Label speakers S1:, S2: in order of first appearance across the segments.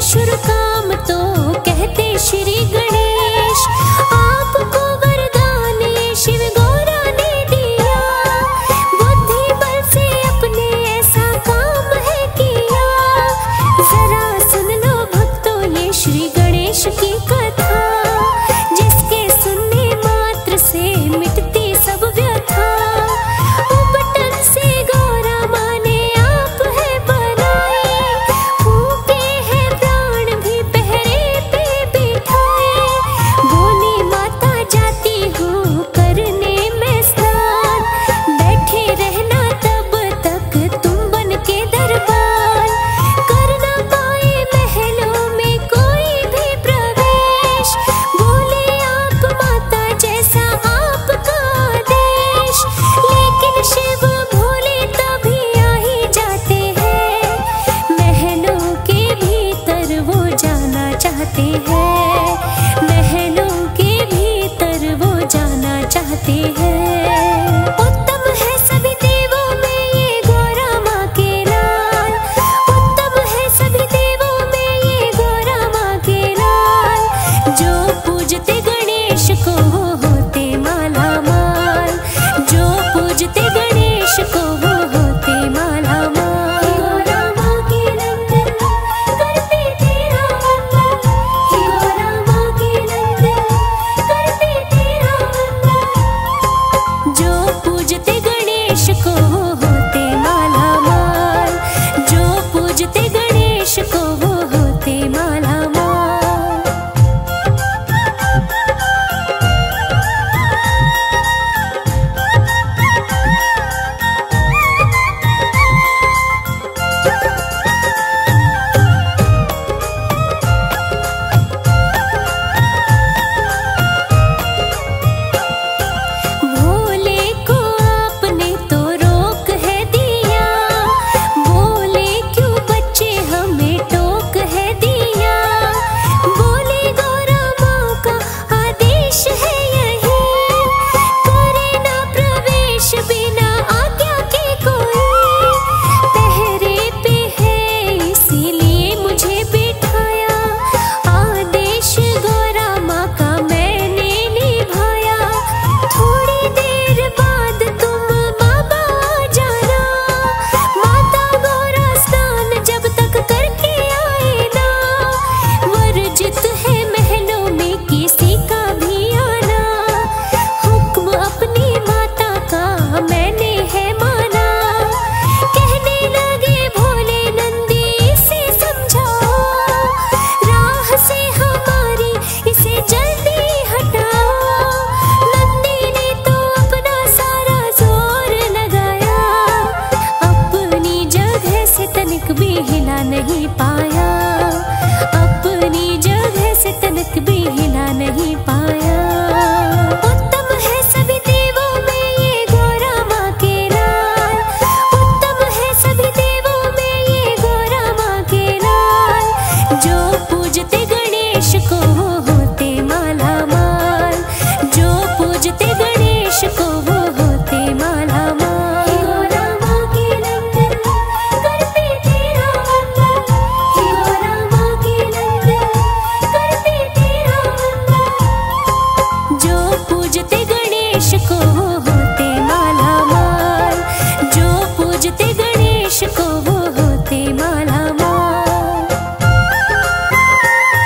S1: शुरू काम तो कहते श्री गणेश। आपको वरदान ये शिव गौरा ने दिया, बुद्धि बल से अपने ऐसा काम है किया। जरा सुन लो भक्तों ये श्री गणेश की कथा, जिसके सुनने मात्र से मिटती सब व्यथा। उपटन से गौरा माँ ने आप है बनाए, फूके हैं प्राण भी पहरे पे बिठाए। बोली माता जाती हूँ करने में स्नान, बैठे रहना तब तक तुम बन के दरबार। कर ना पाए महलों में कोई भी प्रवेश, बोले आप माता जैसा आपका आदेश। लेकिन शिव भोले तभी आ ही जाते हैं, महलों के भीतर वो जाना चाहते हैं, महलों के भीतर वो जाना चाहते हैं। उत्तम है सभी देवों में ये गौरा माँ के लाल, उत्तम है सभी देवों में ये गौरा माँ के लाल। जो पूजते गणेश को वो होते माला माल, जो पूजते गणेश को वो होते माला माल। गौरा माँ के नंदन करते तेरा वंदन, गौरा माँ के नंदन करते तेरा वंदन। जो पूजते गणेश को वो होते माला माल, जो पूजते गणेश को वो होते माला माल। भोले को आपने तो रोक है दिया, बोले क्यों बच्चे हमें टोक है दिया। बोले गौरा माँ का आदेश है यही, करे ना प्रवेश बिना आज्ञा के कोई। पहरे पे है इसीलिए मुझे बिठाया, आदेश गौरा माँ का मैंने निभाया। थोड़ी देर बाद तुम बाबा आ जाना, माता गौरा स्नान जब तक करके आए ना। वर्जित है महलों में किसी का भी आना, हुक्म अपनी माता का मैंने है माना। कहने लगे भोले नंदी इसे समझाओ, राह से हमारी इसे जल्दी हटाओ। नंदी ने तो अपना सारा जोर लगाया, अपनी जगह से तनिक भी हिला नहीं पाया, अपनी जगह से तनिक भी हिला नहीं पाया। उत्तम है सभी देवों में ये गौरा माँ के लाल, उत्तम है सभी देवों में ये गौरा माँ के लाल। जो पूजते गणेश को वो होते माला माल, जो पूजते गणेश को वो होते माला माल। गौरा माँ के नंदन करते तेरा वंदन, गौरा माँ के नंदन करते तेरा वंदन। जो पूजते गणेश को वो होते माला माल, जो पूजते गणेश को वो होते माला माल।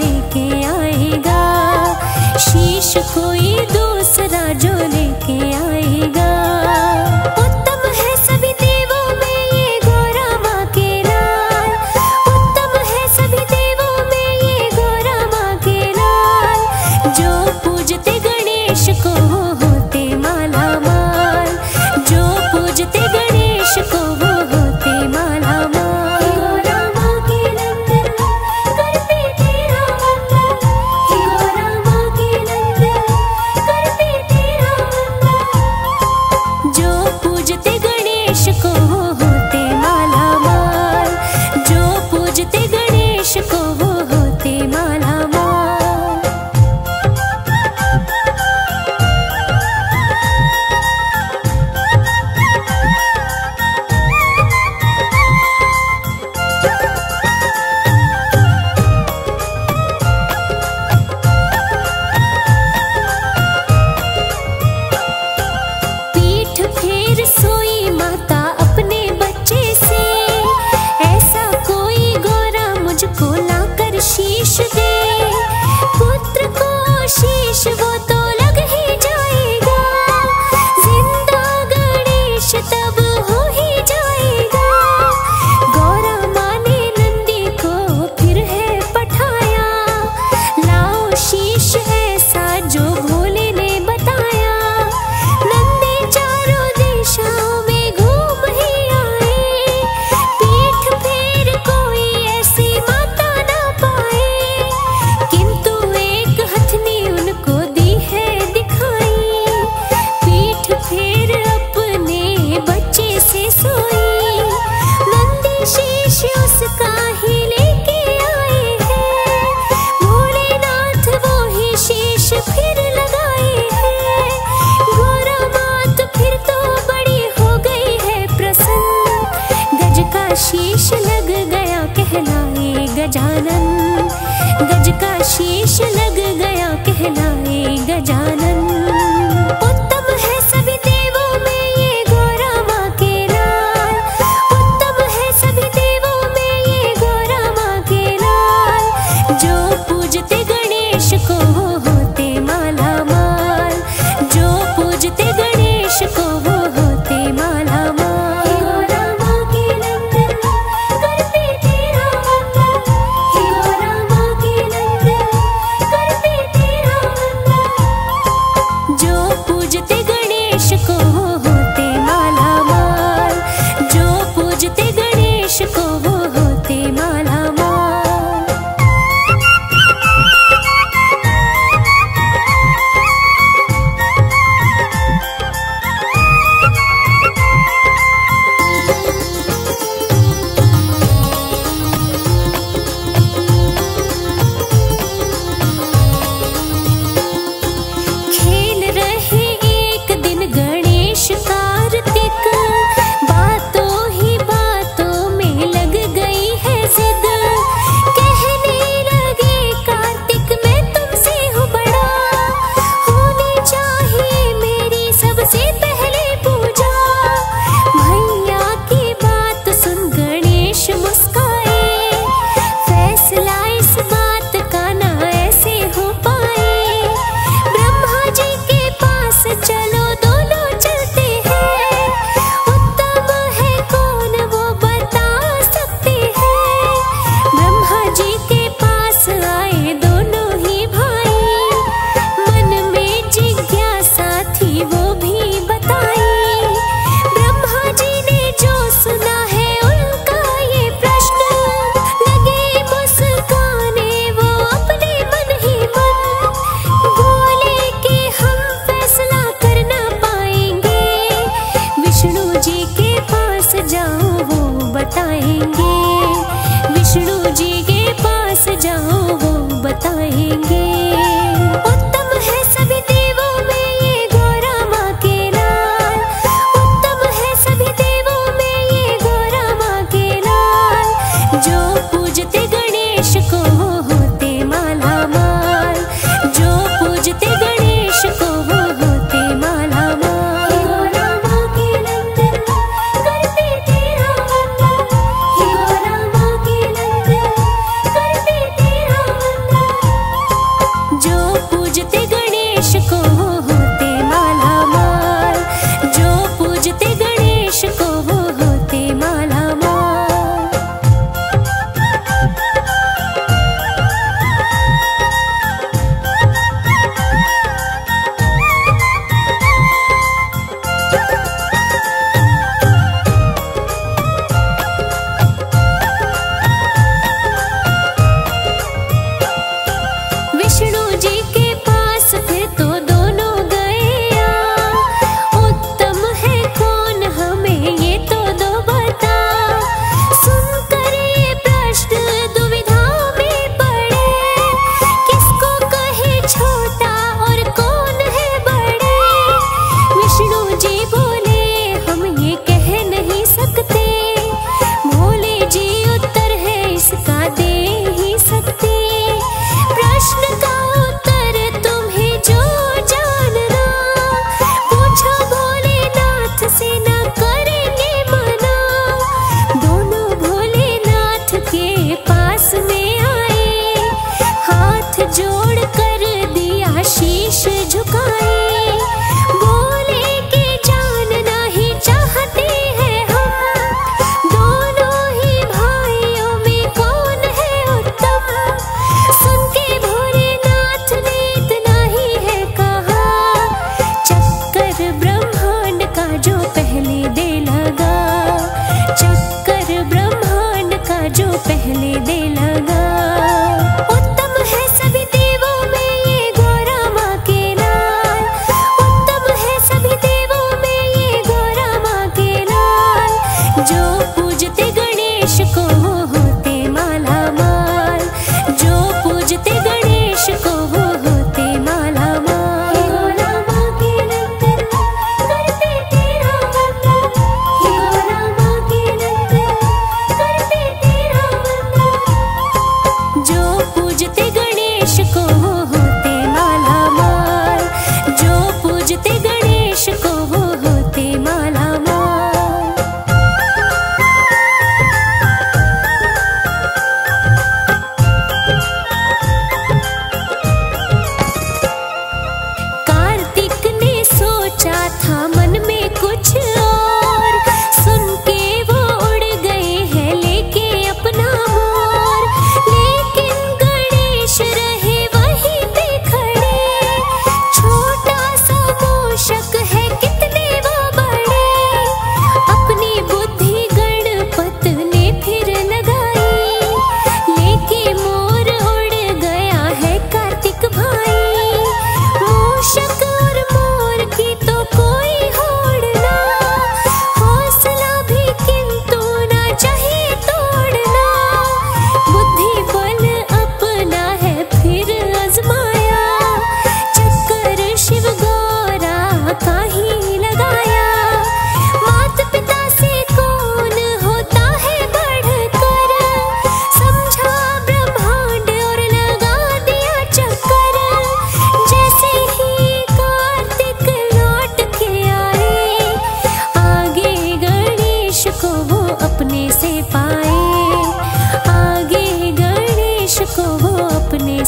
S1: लेके आएगा, शीश कोई दूसरा जो लेके आएगा। उत्तम है सभी देवों में ये गौरा माँ के लाल, उत्तम है सभी देवों में ये गौरा माँ के लाल। जो पूजते गणेश को वो होते माला माल, जो पूजते गणेश को वो होते माला माल। गौरा माँ के नंदन करते तेरा वंदन, गौरा माँ के नंदन करते तेरा वंदन। जो पूजते गणेश को वो होते माला माल, जो पूजते गणेश को वो होते माला माल। पीठ फेर सोई माता अपने बच्चे से, ऐसा कोई गौरा मुझको लाकर शीश दे। पुत्र को शीश वो तो लग ही जाएगा, जिंदा गणेश तब हो ही जाएगा। गौरा माँ ने नंदी को फिर है पठाया, लाओ शीश ऐसा जो भोले ने बताया। नंदी चारों दिशाओं में घूम ही आए, पीठ फेर कोई ऐसी माता ना पाए। किंतु एक हथनी उनको दी है दिखाई, पीठ फेर अपने बच्चे से सोई। नंदी शीश उसका ही लेके आए हैं, भोलेनाथ वो ही शीश फिर लगाए हैं। गौरा मात फिर तो बड़ी हो गई है प्रसन्न, गज का शीश लग गया कहलाए गजानन, गज का शीश लग गया कहलाए गजानन। उत्तम है सभी देवों में ये गौरा माँ के लाल, उत्तम है सभी देवों में ये गौरा माँ के लाल। जो पूजते गणेश को वो होते माला माल, जो पूजते गणेश को वो होते माला माल। गौरा माँ के नंदन करते तेरा वंदन, गौरा माँ के नंदन करते तेरा वंदन। जो पूजते गणेश को वो होते माला माल, जो पूजते गणेश को वो होते माला माल। खेल रहे एक दिन गणेश कार्तिक, बातों ही बातों में लग गई है जिद। कहने लगे कार्तिक मैं तुमसे हूँ बड़ा, होनी चाहिए मेरी सबसे पहले पूजा। भैया की बात सुन गणेश मुस्काए, फैसला इस बात का ना ऐसे हो पाए। ब्रह्मा जी के पास चलो दोनों चलते हैं, उत्तम है कौन वो बता सकते हैं। ब्रह्मा जी के पास आए दोनों ही भाई, मन में जिज्ञासा थी वो भी बताई। ब्रह्मा जी ने जो सुना है उनका ये प्रश्न, लगे मुस्काने वो अपने मन ही मन। बोले कि हम फैसला कर ना पाएंगे, विष्णु जी के पास जाओ वो बताएंगे, विष्णु जी के पास जाओ वो बताएंगे। उत्तम है सभी देवों में ये गौरा माँ के लाल, उत्तम है सभी देवों में ये गौरा माँ के लाल। जो पूजते गणेश को वो होते माला माल, जो पूजते गणेश को वो होते माला माल। गौरा माँ के नंदन करते तेरा वंदन, गौरा माँ के नंदन करते तेरा वंदन।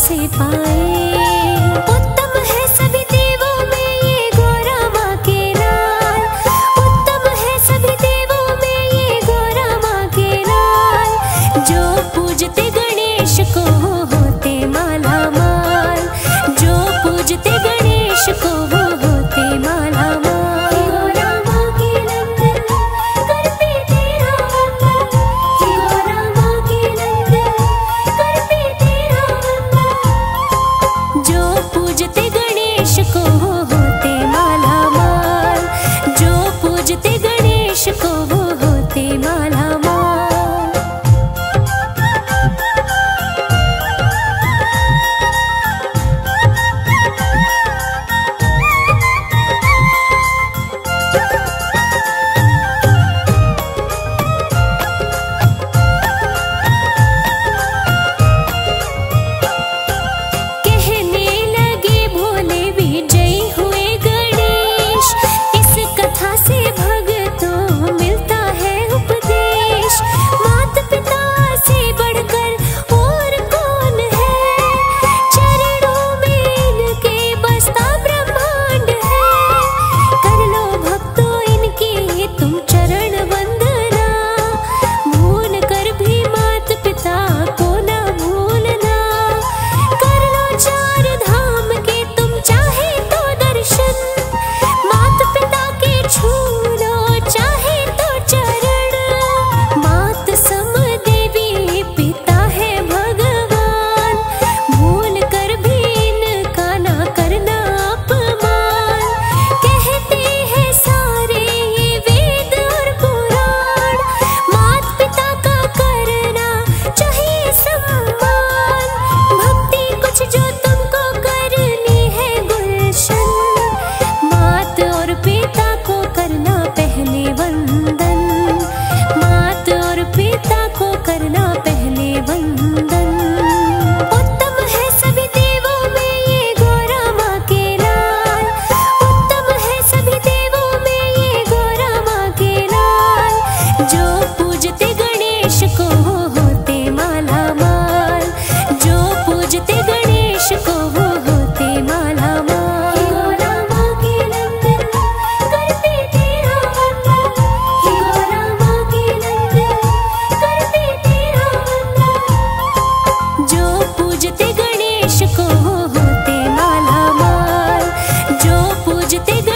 S1: से पाए। उत्तम है सभी देवों में ये गौरा माँ के लाल, उत्तम है सभी देवों में ये गौरा माँ के लाल। जो पूजते गणेश को वो होते माला माल, जो पूजते गणेश को वो होते माला माल। गौरा माँ के नंदन करते तेरा वंदन, गौरा माँ के नंदन करते तेरा वंदन। जो पूजते गणेश को वो होते माला माल, जो पूजते गणेश को वो होते माला माल। कहने लगे भोले विजयी हुए गणेश, इस कथा से भक्तों मिलता है उपदेश। मात पिता से बढ़कर और कौन है, चरणों में इनके बसता ब्रह्मांड है। कर लो भक्तों इनकी तुम चरण वंदना, भूल कर भी मात पिता को ना भूलना। कर लो चार धाम के तुम चाहे तो दर्शन, मात पिता के छू लो चाहे तो चरण। मात सम देवी पिता है भगवान, भूल कर भी इनका ना करना अपमान। कहते हैं सारे ये वेद और पुराण, मात पिता का करना चाहिए सम्मान। भक्ति कुछ जो तुमको करनी है गुलशन, मात और पिता को करना पहले वंदन, मात और पिता को करना पहले वंदन। उत्तम है सभी देवों में ये गौरा माँ के लाल, उत्तम है सभी देवों में ये गौरा माँ के लाल। जो पूजते गणेश को वो होते माला माल, जो पूजते गणेश को वो होते माला माल। गौरा माँ के नंदन करते तेरा वंदन, गौरा माँ के नंदन करते तेरा वंदन। जो पूजते गणेश को वो होते माला माल, जो पूजते